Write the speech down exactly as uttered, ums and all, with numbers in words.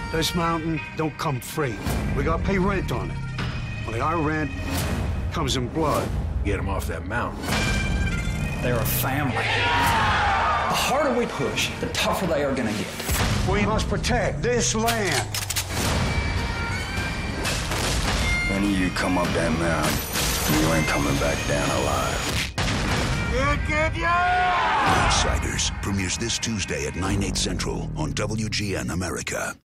This mountain don't come free. We gotta pay rent on it. Only our rent comes in blood. Get them off that mountain. They're a family. The harder we push, the tougher they are gonna get. We must protect this land. When you come up that mountain, you ain't coming back down alive. Get, get, yeah! Outsiders premieres this Tuesday at nine, eight Central on W G N America.